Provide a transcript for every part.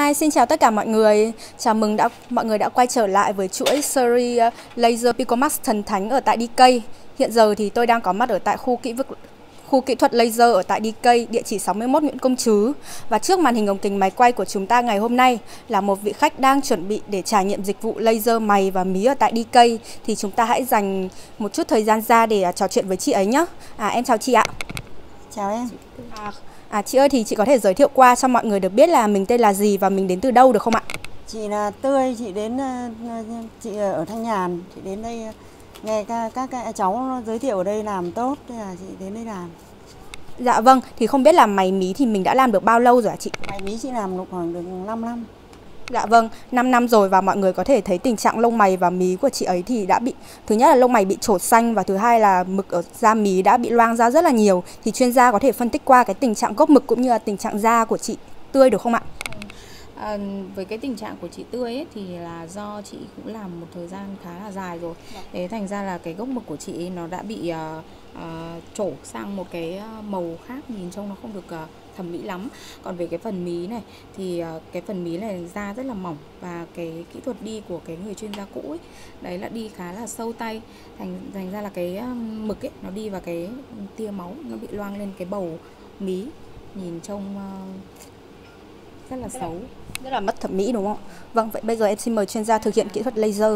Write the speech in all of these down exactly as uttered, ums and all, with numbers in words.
Hi, xin chào tất cả mọi người. Chào mừng đã mọi người đã quay trở lại với chuỗi series Laser Picomax thần thánh ở tại đê ca. Hiện giờ thì tôi đang có mặt ở tại khu kỹ vực khu kỹ thuật laser ở tại đê ca, địa chỉ sáu mươi mốt Nguyễn Công Trứ. Và trước màn hình ống kính máy quay của chúng ta ngày hôm nay là một vị khách đang chuẩn bị để trải nghiệm dịch vụ laser mày và mí ở tại đê ca. Thì chúng ta hãy dành một chút thời gian ra để trò chuyện với chị ấy nhé. À, em chào chị ạ. Chào em. À, à, chị ơi, thì chị có thể giới thiệu qua cho mọi người được biết là mình tên là gì và mình đến từ đâu được không ạ? Chị là Tươi, chị đến chị ở Thanh Nhàn, chị đến đây nghe các các, các cháu giới thiệu ở đây làm tốt, thế là chị đến đây làm. Dạ vâng, thì không biết là mày mí thì mình đã làm được bao lâu rồi ạ chị? Mày mí chị làm được khoảng được năm năm. Dạ vâng, năm năm rồi và mọi người có thể thấy tình trạng lông mày và mí của chị ấy thì đã bị, thứ nhất là lông mày bị trổ xanh và thứ hai là mực ở da mí đã bị loang ra rất là nhiều. Thì chuyên gia có thể phân tích qua cái tình trạng gốc mực cũng như là tình trạng da của chị Tươi được không ạ? À, với cái tình trạng của chị Tươi ấy, thì là do chị cũng làm một thời gian khá là dài rồi. Thế thành ra là cái gốc mực của chị ấy, nó đã bị uh, uh, trổ sang một cái màu khác, nhìn trông nó không được uh, thẩm mỹ lắm. Còn về cái phần mí này thì uh, cái phần mí này da rất là mỏng và cái kỹ thuật đi của cái người chuyên gia cũ ấy, đấy là đi khá là sâu tay, thành thành ra là cái uh, mực ấy nó đi vào cái tia máu, nó bị loang lên cái bầu mí, nhìn trông uh, rất là xấu, rất là mất thẩm mỹ đúng không? Vâng, vậy bây giờ em xin mời chuyên gia thực hiện kỹ thuật laser.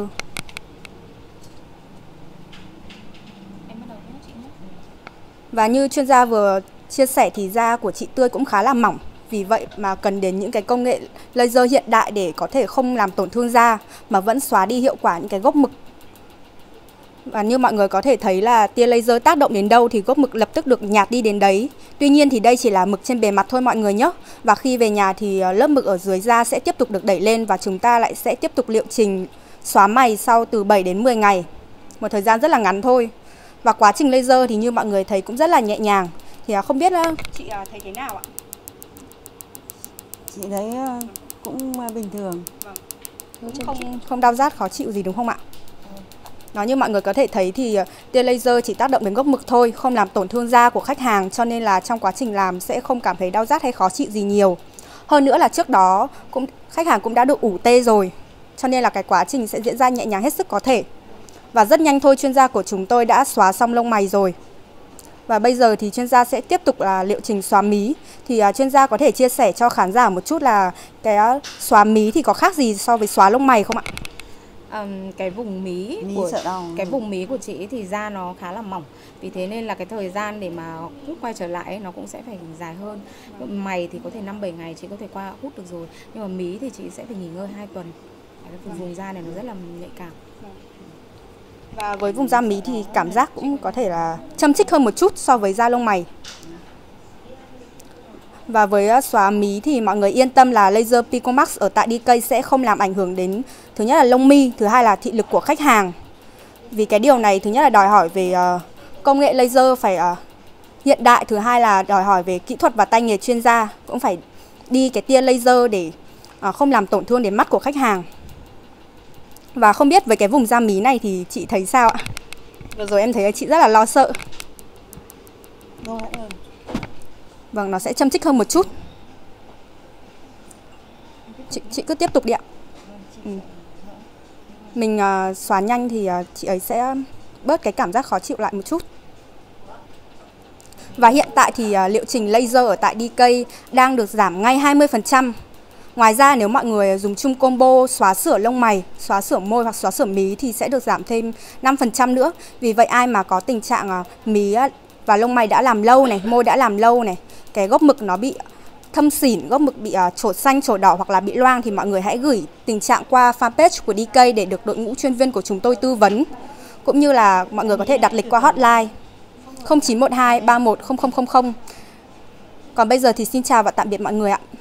Và như chuyên gia vừa chia sẻ thì da của chị Tươi cũng khá là mỏng. Vì vậy mà cần đến những cái công nghệ laser hiện đại để có thể không làm tổn thương da mà vẫn xóa đi hiệu quả những cái gốc mực. Và như mọi người có thể thấy là tia laser tác động đến đâu thì gốc mực lập tức được nhạt đi đến đấy. Tuy nhiên thì đây chỉ là mực trên bề mặt thôi mọi người nhé. Và khi về nhà thì lớp mực ở dưới da sẽ tiếp tục được đẩy lên và chúng ta lại sẽ tiếp tục liệu trình xóa mày sau từ bảy đến mười ngày. Một thời gian rất là ngắn thôi. Và quá trình laser thì như mọi người thấy cũng rất là nhẹ nhàng. Thì không biết chị thấy thế nào ạ? Chị thấy cũng bình thường. Vâng. Cũng không, không đau rát khó chịu gì đúng không ạ? Nó như mọi người có thể thấy thì tia laser chỉ tác động đến gốc mực thôi, không làm tổn thương da của khách hàng, cho nên là trong quá trình làm sẽ không cảm thấy đau rát hay khó chịu gì nhiều. Hơn nữa là trước đó cũng khách hàng cũng đã được ủ tê rồi, cho nên là cái quá trình sẽ diễn ra nhẹ nhàng hết sức có thể. Và rất nhanh thôi, chuyên gia của chúng tôi đã xóa xong lông mày rồi. Và bây giờ thì chuyên gia sẽ tiếp tục là liệu trình xóa mí. Thì uh, chuyên gia có thể chia sẻ cho khán giả một chút là cái uh, xóa mí thì có khác gì so với xóa lông mày không ạ? Um, cái vùng mí, mí của cái ừ. vùng mí của chị thì da nó khá là mỏng, vì thế nên là cái thời gian để mà hút quay trở lại ấy, nó cũng sẽ phải dài hơn. Mày thì có thể năm bảy ngày chị có thể qua hút được rồi, nhưng mà mí thì chị sẽ phải nghỉ ngơi hai tuần. Cái vùng da này nó rất là nhạy cảm. Và với vùng da mí thì cảm giác cũng có thể là châm chích hơn một chút so với da lông mày. Và với xóa mí thì mọi người yên tâm là laser Picomax ở tại đê ca sẽ không làm ảnh hưởng đến thứ nhất là lông mi, thứ hai là thị lực của khách hàng. Vì cái điều này thứ nhất là đòi hỏi về uh, công nghệ laser phải uh, hiện đại, thứ hai là đòi hỏi về kỹ thuật và tay nghề chuyên gia, cũng phải đi cái tia laser để uh, không làm tổn thương đến mắt của khách hàng. Và không biết với cái vùng da mí này thì chị thấy sao ạ? Vừa rồi em thấy chị rất là lo sợ. Vâng, nó sẽ châm chích hơn một chút. Chị, chị cứ tiếp tục đi ạ. Ừ. Mình uh, xóa nhanh thì uh, chị ấy sẽ bớt cái cảm giác khó chịu lại một chút. Và hiện tại thì uh, liệu trình laser ở tại đê ca đang được giảm ngay hai mươi phần trăm. Ngoài ra nếu mọi người dùng chung combo xóa sửa lông mày, xóa sửa môi hoặc xóa sửa mí thì sẽ được giảm thêm năm phần trăm nữa. Vì vậy ai mà có tình trạng uh, mí và lông mày đã làm lâu này, môi đã làm lâu này, cái gốc mực nó bị thâm xỉn, gốc mực bị uh, trổ xanh, trổ đỏ hoặc là bị loang thì mọi người hãy gửi tình trạng qua fanpage của đê ca để được đội ngũ chuyên viên của chúng tôi tư vấn. Cũng như là mọi người có thể đặt lịch qua hotline không chín một hai ba một không không không không. Còn bây giờ thì xin chào và tạm biệt mọi người ạ.